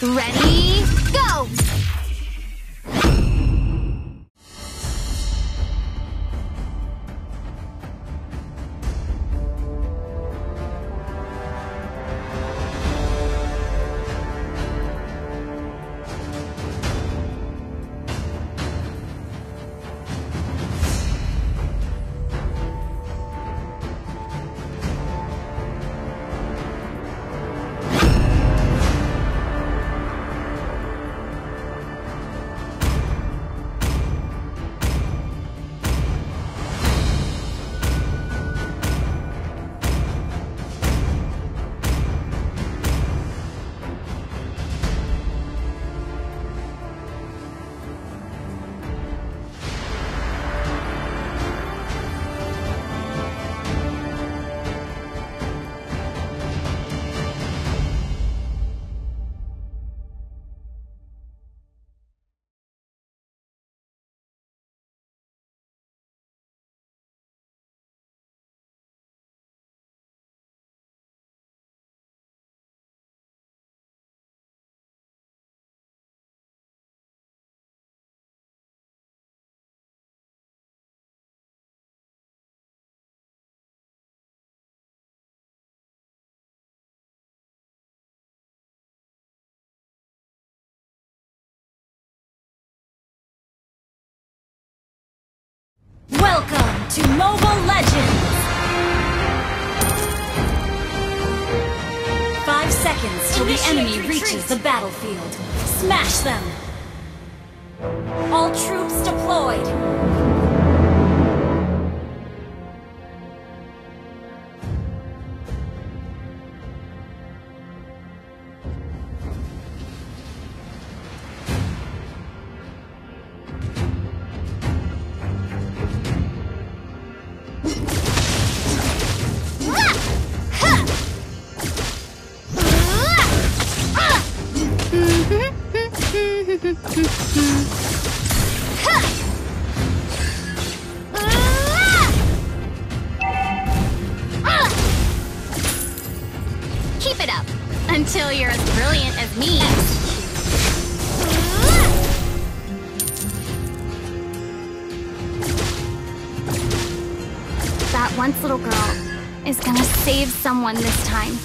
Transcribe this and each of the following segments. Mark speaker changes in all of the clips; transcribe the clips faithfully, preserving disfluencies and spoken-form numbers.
Speaker 1: Ready, go!
Speaker 2: Welcome to Mobile Legends! Five seconds till the enemy reaches the battlefield. Smash them! All troops deployed!
Speaker 1: Keep it up until you're as brilliant as me. That once little girl is gonna save someone this time.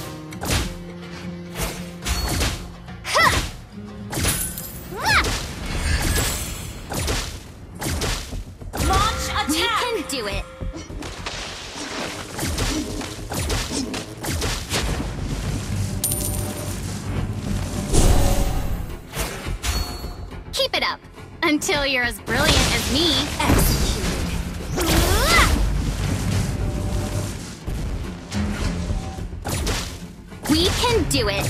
Speaker 2: Launch
Speaker 1: We
Speaker 2: attack!
Speaker 1: can do it. Keep it up until you're as brilliant as me. We can do it.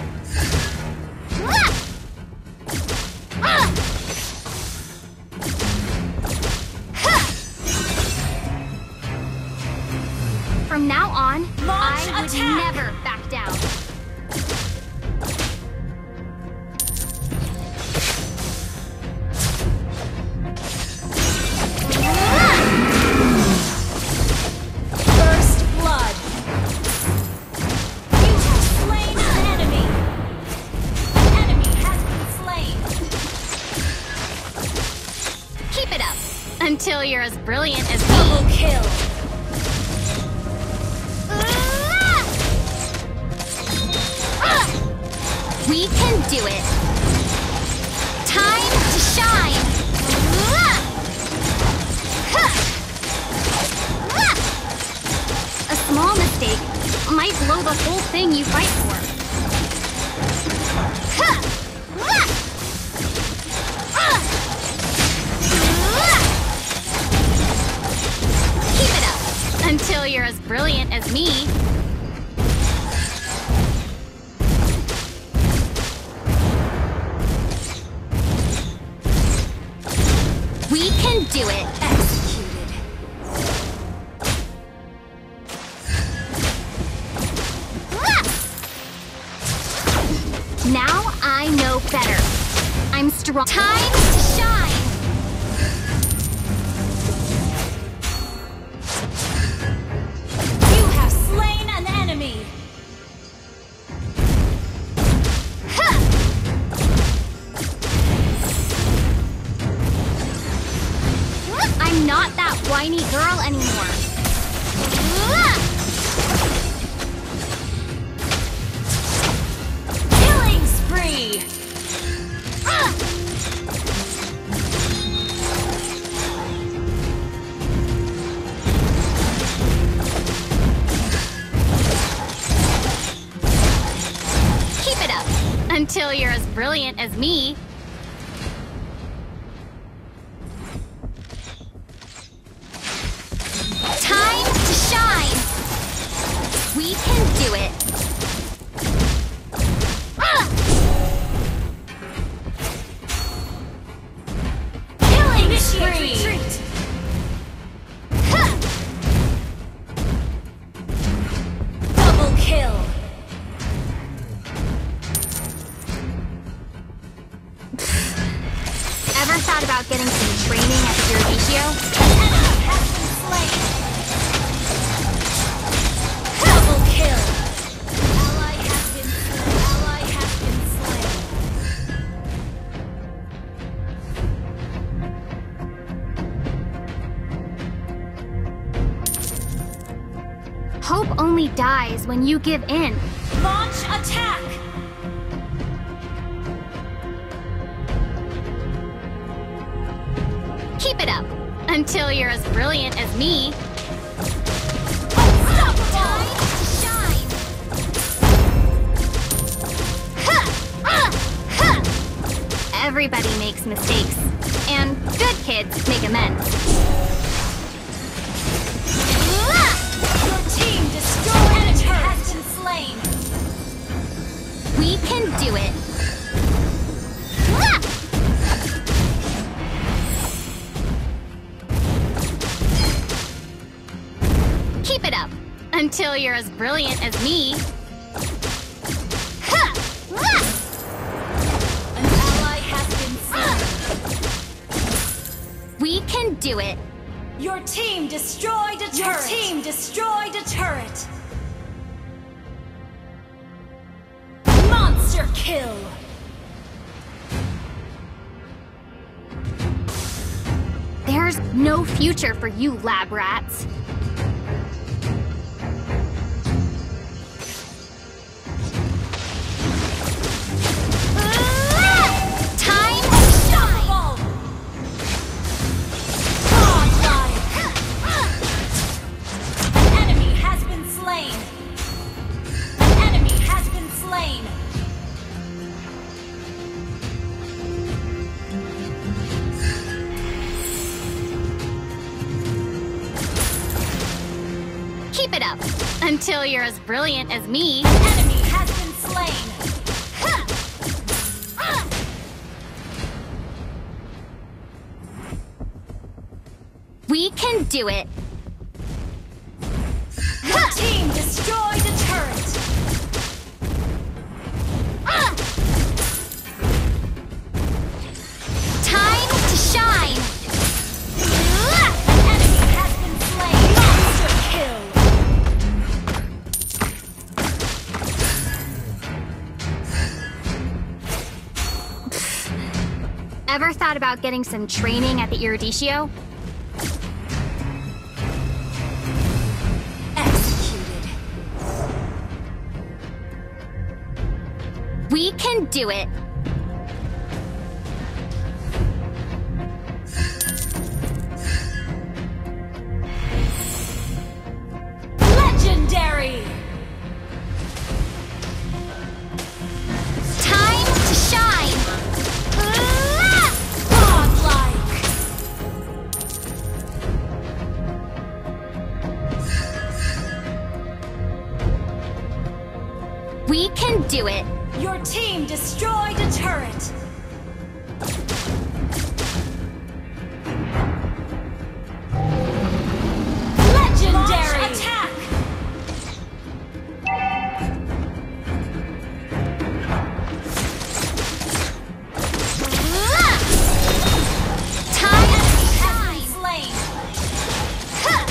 Speaker 1: From now on,
Speaker 2: Launch
Speaker 1: I would
Speaker 2: attack!
Speaker 1: never back down.
Speaker 2: First blood! You have slain an enemy! An enemy has been slain!
Speaker 1: Keep it up until you're as brilliant as
Speaker 2: Double
Speaker 1: me.
Speaker 2: kill!
Speaker 1: We can do it. Time to shine. A small mistake might blow the whole thing you fight for. Keep it up until you're as brilliant as me. We can do it.
Speaker 2: Executed.
Speaker 1: Now I know better. I'm strong. Time to shine.
Speaker 2: You have slain an enemy!
Speaker 1: I'm not that whiny girl anymore.
Speaker 2: Killing spree!
Speaker 1: Keep it up until you're as brilliant as me. Time to shine. We can do it. Ah!
Speaker 2: Killing spree! Retreat.
Speaker 1: Ha!
Speaker 2: Double kill!
Speaker 1: Ever thought about getting some training at the Eurydicio?
Speaker 2: Enemy has been slain! Double kill! Ally has been slain! Ally has been slain!
Speaker 1: Hope only dies when you give in.
Speaker 2: Launch attack!
Speaker 1: Keep it up until you're as brilliant as me.
Speaker 2: Unstoppable!
Speaker 1: Time to shine. Ha! Ah! Ha! Everybody makes mistakes, and good kids make amends. Ah!
Speaker 2: Your team destroyed a turret! Has been slain!
Speaker 1: We can do it. Ah! Keep it up until you're as brilliant as me. Ha! Ah!
Speaker 2: An ally has been slain!
Speaker 1: We can do it.
Speaker 2: Your team destroyed a turret! Your team destroyed a turret! Monster kill!
Speaker 1: There's no future for you, lab rats. Ah! Time to shine.
Speaker 2: Godlike! An enemy has been slain! An enemy has been slain!
Speaker 1: Keep it up until you're as brilliant as me.
Speaker 2: An enemy has been slain!
Speaker 1: Ha! Ah! We can do it.
Speaker 2: Your team destroyed a turret!
Speaker 1: Ah! Time to shine. Ah!
Speaker 2: An enemy has been slain! Monster kill!
Speaker 1: Ever thought about getting some training at the Eurydicio?
Speaker 2: Executed!
Speaker 1: We can do it.
Speaker 2: Legendary!
Speaker 1: Time to shine. Ah!
Speaker 2: Godlike!
Speaker 1: We can do it.
Speaker 2: Your team destroyed a turret! Legendary! Launch attack!
Speaker 1: Ah! Time to
Speaker 2: Has
Speaker 1: shine.
Speaker 2: been slain!
Speaker 1: Ha!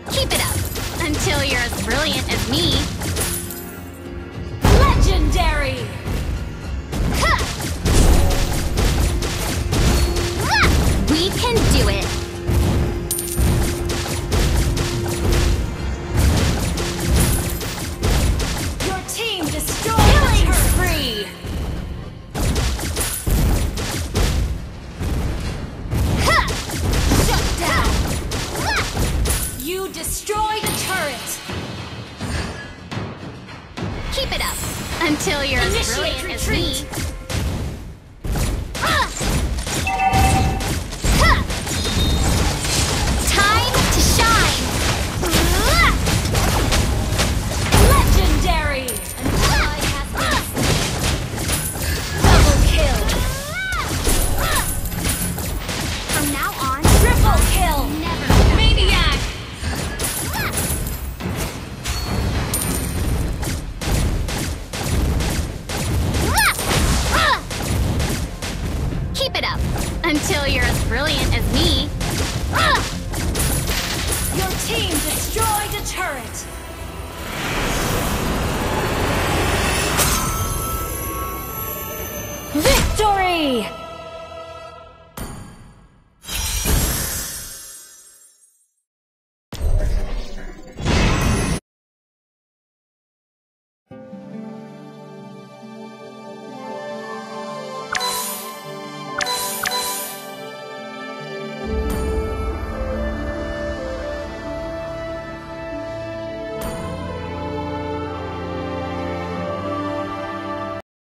Speaker 1: Keep it up until you're as brilliant as me.
Speaker 2: Legendary!
Speaker 1: Ha! Ah! We can do it.
Speaker 2: Your team destroyed the turret. Free!
Speaker 1: Ha!
Speaker 2: Shut down!
Speaker 1: Ah!
Speaker 2: You destroyed a turret!
Speaker 1: Keep it up until you're as
Speaker 2: Initiate
Speaker 1: brilliant as
Speaker 2: retreat.
Speaker 1: me.